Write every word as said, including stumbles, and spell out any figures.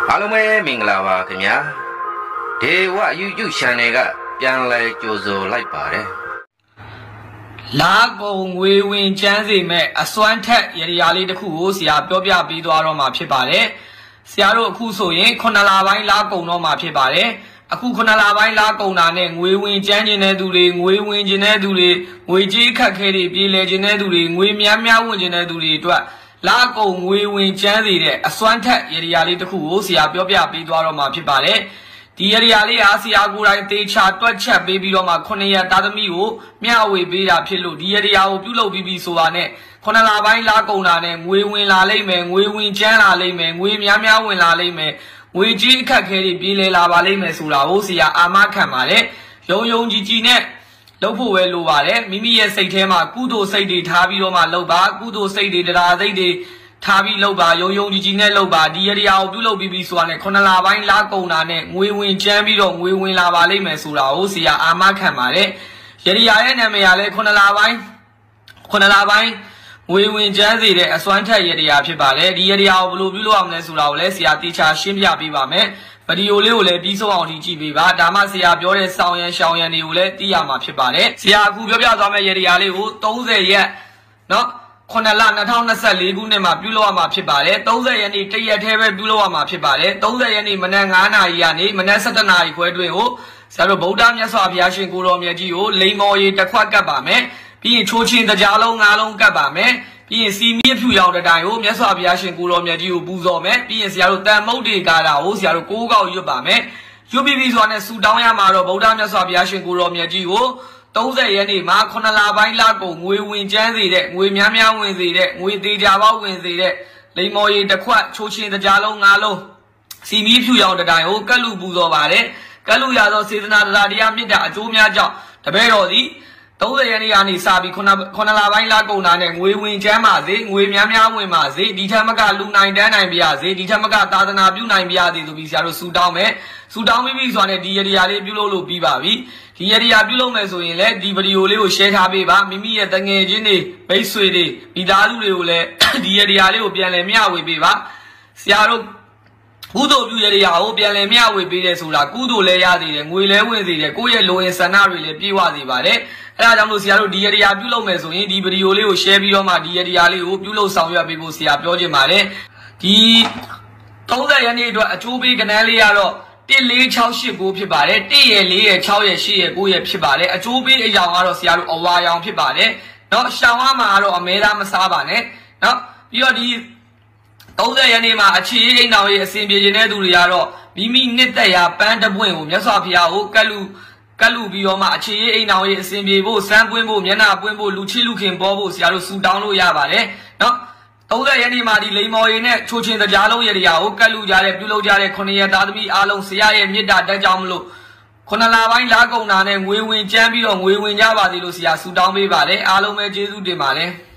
အားလုံးပဲမင်္ဂလာပါခင်ဗျာဒေဝ YouTube Channel ကပြန်လဲကြိုဆိုလိုက်ပါတယ်လာကုန်ငွေဝင်ချမ်းစီမဲ့အစွမ်းထက်ရရလေးတစ်ခုကိုဆရာပြောပြပြီးသွားတော့မှာဖြစ်ပါတယ်ဆရာတို့အခုဆိုရင်ခုနှစ်လပိုင်းလာကုန်တော့မှာဖြစ်ပါတယ်အခုခုနှစ်လပိုင်းလာကုန်တာနဲ့ငွေဝင်ချမ်းကျင်တဲ့သူတွေငွေဝင်ကျင်တဲ့သူတွေငွေကြေးခက်ခဲတွေပြေလည်ကျင်တဲ့သူတွေငွေများများဝင်ကျင်တဲ့သူတွေအတွက်လာကုန်ငွေဝင်ချမ်းစီတဲ့အစွမ်းထက်ရရလေးတစ်ခုကိုဆရာပြောပြပြီးသွားတော့မှာဖြစ်ပါတယ်ဒီရရလေးအားဆရာကိုယ်တိုင်တေချာတွက်ချက်ပေးပြီးတော့မှခုနှစ်ရက်သားသမီးကိုမျှဝေပေးတာဖြစ်လို့ဒီရရကိုပြုလုပ်ပြီးပြီဆိုတာနဲ့ခုနှစ်လပိုင်းလာကုန်တာနဲ့ငွေဝင်လာလိမ့်မယ်ငွေဝင်ကျန်းလာလိမ့်မယ်ငွေများများဝင်လာလိမ့်မယ်ငွေကြီးအခက်ခဲတွေပြေးလဲလာပါလိမ့်မယ်ဆိုတာကိုဆရာအာမခံပါတယ်ယုံယုံကြည်ကြည်နဲ့လုပ်ဖို့ပဲလိုပါတယ်မိမိရဲ့စိတ်ထဲမှာကုသိုလ်စိတ်တွေထားပြီးတော့မှလုပ်ပါကုသိုလ်စိတ်တွေတရားစိတ်တွေထားပြီးလုပ်ပါယုံယုံကြည်ကြည်နဲ့လုပ်ပါဒီရရကိုပြုလုပ်ပြီးပြီဆိုတာနဲ့ခုနှစ်လပိုင်းလာကုန်တာနဲ့ငွေဝင်ချမ်းပြီးတော့ငွေဝင်လာပါလိမ့်မယ်ဆိုတာကိုဆရာအာမခံပါတယ်ရရရဲ့နာမည်ကလည်းခုနှစ်လပိုင်းခုနှစ်လပိုင်းငွေဝင်ချမ်းစေတဲ့အစွမ်းထက်ရရဖြစ်ပါတယ်ဒီရရကိုဘယ်လိုပြုလုပ်အောင်လဲဆိုတာကိုလည်းဆရာတေချာရှင်းပြပေးပါမယ်ဗီဒီယိုလေးကိုလည်းပြီးဆုံးအောင်ကြည့်ပေးပါဒါမှဆရာပြောတဲ့စောင်းရန်ရှောင်းရန်တွေကိုလည်းသိရမှာဖြစ်ပါတယ်ဆရာအခုပြောပြသွားမယ့်ရရလေးကိုသုံးဆယ်ရက်เนาะခုနှစ်လ၂၀၂၄ခုနှစ်မှာပြုလုပ်ရမှာဖြစ်ပါတယ်သုံးဆယ်ရက်နေ့တရက်တည်းပဲပြုလုပ်ရမှာဖြစ်ပါတယ်သုံးဆယ်ရက်နေ့မနက်၅နာရီကနေမနက်၁၇နာရီခွဲတွင်ကိုဆရာတို့ဗုဒ္ဓမြတ်စွာဘုရားရှင်ကိုတော်မြတ်ကြီးကိုလိမ္မော်ရီတစ်ခွက်ကပ်ပါမယ်ပြီးရင်ချိုးချင်းတရားလုံး၅လုံးကပ်ပါမယ်ပြီးရင်စီမီးဖြူရောင်တတိုင်ကိုမြတ်စွာဘုရားရှင်ကိုတော်မြတ်ကြီးကိုပူဇော်မယ်ပြီးရင်ဆရာတို့တန်မုတ်တေကာတာကိုဆရာတို့ကိုးကောက်ရွတ်ပါမယ်ရွတ်ပြီးပြီဆိုတာနဲ့ဆူတောင်းရမှာတော့ဗုဒ္ဓမြတ်စွာဘုရားရှင်ကိုတော်မြတ်ကြီးကိုသုံးဆယ်ရက်နေ့မှာခုနှစ်လပိုင်းလာကုန်ငွေဝင်ချမ်းစေတဲ့ငွေများများဝင်စေတဲ့ငွေသေးကြပေါက်ဝင်စေတဲ့လိမ္မော်ရီတစ်ခွက်ချိုးချင်းတရားလုံး၅လုံးစီမီးဖြူရောင်တတိုင်ကိုကတ်လူပူဇော်ပါတယ်ကတ်လူရသောစေတနာတရားတရားမြစ်တာအကျိုးများကြောင့်တပည့်တော်သည်သုံးဆယ်ရက်နေ့ကနေစပြီးခုနှစ်ခုနှစ်လပိုင်းလာကုန်တာနဲ့ငွေဝင်ချမ်းပါစေငွေများများဝင်ပါစေဒီထက်မကလူနိုင်တန်းနိုင်ပြရစေဒီထက်မကသာသနာပြုနိုင်ပြရစေဆိုပြီးဆရာတို့ဆူတောင်းမယ်ဆူတောင်းပြီးပြီဆိုတာနဲ့ဒီရတရားလေးပြုလုပ်လို့ပြီးပါပြီဒီရတရားပြုလုပ်မယ်ဆိုရင်လည်းဒီဗီဒီယိုလေးကို share ထားပေးပါမိမိရဲ့တငယ်ချင်းတွေမိတ်ဆွေတွေမိသားစုတွေကိုလည်းဒီရတရားလေးကိုပြန်လည်မျှဝေပေးပါဆရာတို့ကုသိုလ်ပြုရတရားကိုပြန်လည်မျှဝေပေးတယ်ဆိုတာကုသိုလ်လည်းရသေးတယ်ငွေလည်းဝင်စေတယ်ကိုယ့်ရဲ့လိုအင်ဆန္ဒတွေလည်းပြည့်ဝစေပါတယ်အဲဒါကြောင့်မို့ဆရာတို့ဒီရတရားပြုလုပ်မယ်ဆိုရင်ဒီဗီဒီယိုလေးကို share ပြီးတော့မှဒီရတရားလေးကိုပြုလုပ်ဆောင်ရွက်ပေးဖို့ဆရာပြောချင်ပါတယ်ဒီသုံးဆယ်ရက်နေ့အတွက်အကျိုးပေးကဏ္ဍလေးကတော့တစ် လေး ၆ ၈ ၉ဖြစ်ပါတယ်တစ်ရယ်လေးရယ်၆ရယ်၈ရယ်၉ရယ်ဖြစ်ပါတယ်အကျိုးပေးအယောင်ကတော့ဆရာတို့အဝါရောင်ဖြစ်ပါတယ်เนาะရှောင်းရမှာကတော့အမဲသားမစားပါနဲ့เนาะပြီးတော့ဒီသုံးဆယ်ရက်နေ့မှာအခြေအိမ်တော်ရဲ့အစဉ်ပြေခြင်းတဲ့သူတွေကတော့မိမိနှစ်သက်ရာပန်းတပွင့်ကိုမြတ်စွာဘုရားကိုကတ်လူကတ်လူပြီးတော့မှအခြေအိမ်တော်ရဲ့အစဉ်ပြေဖို့စမ်းပွင့်ဖို့မျက်နှာပွင့်ဖို့လူချစ်လူခင်ပေါ်ဖို့ဆရာတို့ဆူတောင်းလို့ရပါတယ်เนาะသုံးဆယ်ရက်နေ့မှာဒီလိမ္မော်ရီနဲ့ချိုးချင်းတရားလုံးရတရားကိုကတ်လူကြတဲ့ပြုလုပ်ကြတဲ့ခုနှစ်ရက်သားသမီးအားလုံးဆရာရဲ့မေတ္တာတက်ကြောင်းမလို့ခုနှစ်လပိုင်းလာကုန်တာနဲ့ငွေဝင်ကျန်းပြီးတော့ငွေဝင်ကြပါသေးလို့ဆရာဆူတောင်းပေးပါတယ်အားလုံးပဲကျေးဇူးတင်ပါတယ်